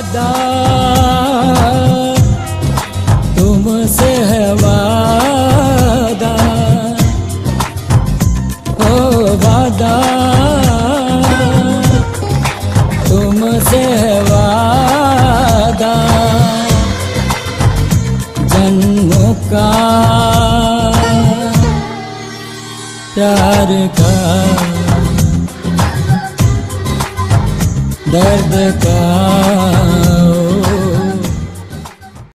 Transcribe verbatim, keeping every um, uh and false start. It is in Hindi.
वादा तुमसे है वादा, ओ वादा तुमसे है वादा, जन्मों का प्यार का दर्द का